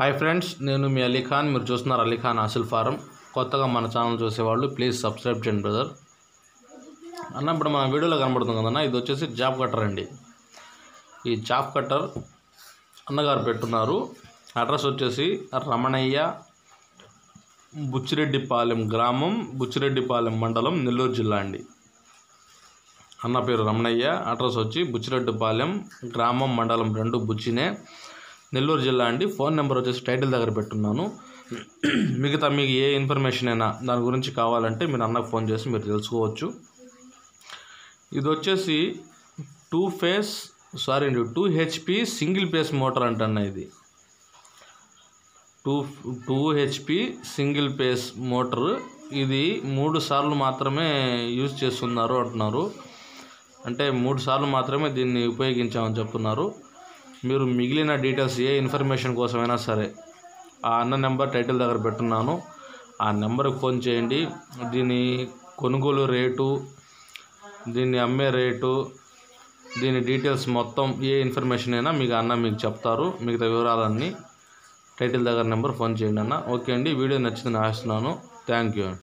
Hi friends, నేను మీ అలీఖాన్. మీరు చూస్తున్నారు అలీఖాన్ ఆసిల్ ఫారం. కొత్తగా మన ఛానల్ చూసేవాళ్ళు ప్లీజ్ సబ్స్క్రైబ్ చేయండి బ్రదర్. అన్న ఇప్పుడు మన వీడియోలో కనబడుతుంది కదన్నా, ఇది వచ్చేసి జాబ్ కట్టర్ అండి. ఈ జాబ్ కట్టర్ అన్నగారు పెట్టున్నారు. అడ్రస్ వచ్చేసి రమణయ్య, బుచ్చిరెడ్డిపాలెం గ్రామం, బుచ్చిరెడ్డిపాలెం మండలం, నెల్లూరు జిల్లా అండి. అన్న పేరు రమణయ్య, అడ్రస్ వచ్చి బుచ్చిరెడ్డిపాలెం గ్రామం, మండలం 2 బుచ్చినే, నెల్లూరు జిల్లా అండి. ఫోన్ నెంబర్ వచ్చేసి టైటిల్ దగ్గర పెట్టున్నాను. మిగతా మీకు ఏ ఇన్ఫర్మేషన్ అయినా దాని గురించి కావాలంటే మీరు అన్నకు ఫోన్ చేసి మీరు తెలుసుకోవచ్చు. ఇది వచ్చేసి 2 HP సింగిల్ ఫేస్ మోటార్ అంటన్న. ఇది 2 HP సింగిల్ ఫేస్ మోటార్. ఇది 3 సార్లు మాత్రమే యూజ్ చేస్తున్నారు అంటున్నారు. అంటే 3 సార్లు మాత్రమే దీన్ని ఉపయోగించామని చెప్తున్నారు. మీరు మిగిలిన డీటెయిల్స్ ఏ ఇన్ఫర్మేషన్ కోసమైనా సరే ఆ అన్న నెంబర్ టైటిల్ దగ్గర పెట్టున్నాను, ఆ నెంబర్కి ఫోన్ చేయండి. దీని కొనుగోలు రేటు, దీన్ని అమ్మే రేటు, దీని డీటెయిల్స్ మొత్తం ఏ ఇన్ఫర్మేషన్ అయినా మీకు చెప్తారు. మిగతా వివరాలన్నీ టైటిల్ దగ్గర నెంబర్ ఫోన్ చేయండి అన్న. ఓకే అండి, వీడియో నచ్చిందని ఆశిస్తున్నాను. Thank you.